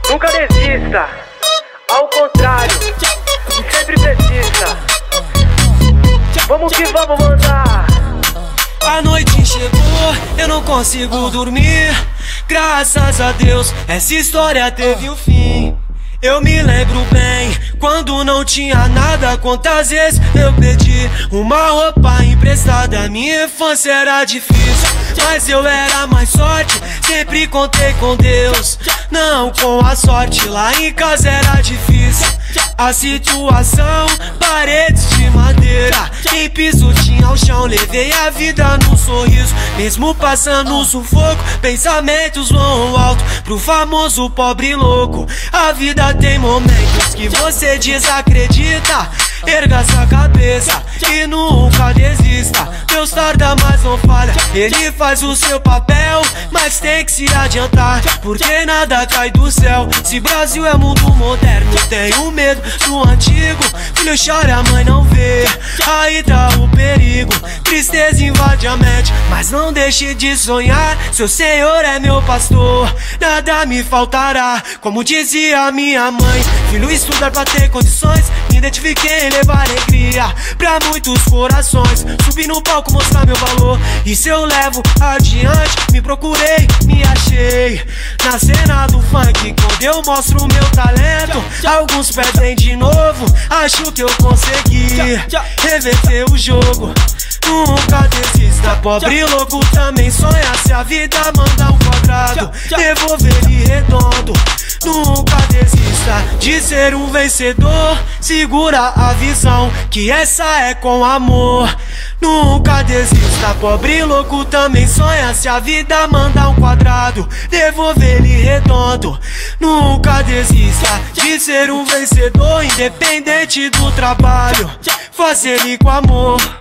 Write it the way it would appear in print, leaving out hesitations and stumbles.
Nunca desista, ao contrário, sempre persista. Vamos que vamos mandar. A noite chegou, eu não consigo dormir. Graças a Deus, essa história teve um fim. Eu me lembro bem, quando não tinha nada, quantas vezes eu pedi uma roupa emprestada. Minha infância era difícil, mas eu era mais sorte. Sempre contei com Deus, não com a sorte. Lá em casa era difícil a situação, paredes de madeira, em piso tinha o chão. Levei a vida num sorriso, mesmo passando sufoco. Pensamentos vão alto pro famoso pobre louco. A vida tem momentos que você desacredita. Erga essa cabeça e nunca desista. Deus tarda, mas não falha. Ele faz o seu papel, mas tem que se adiantar, porque nada cai do céu. Se Brasil é mundo moderno, tenho medo do antigo. Filho chora, a mãe não vê, aí tá o perigo. Tristeza invade a mente, mas não deixe de sonhar. Seu Senhor é meu pastor, nada me faltará. Como dizia minha mãe, filho estudar pra ter condições. Me identifiquei em levar alegria pra muitos corações. Subi no palco mostrar meu valor, isso eu levo adiante. Me procurei, me achei na cena do funk. Quando eu mostro o meu talento, alguns pedem de novo. Acho que eu consegui reverter o jogo. Nunca desista, pobre louco também sonha. Se a vida manda um quadrado, devolver ele redondo. Nunca desista de ser um vencedor. Segura a visão, que essa é com amor. Nunca desista, pobre louco também sonha. Se a vida manda um quadrado, devolver ele redondo. Nunca desista de ser um vencedor, independente do trabalho, faça ele com amor.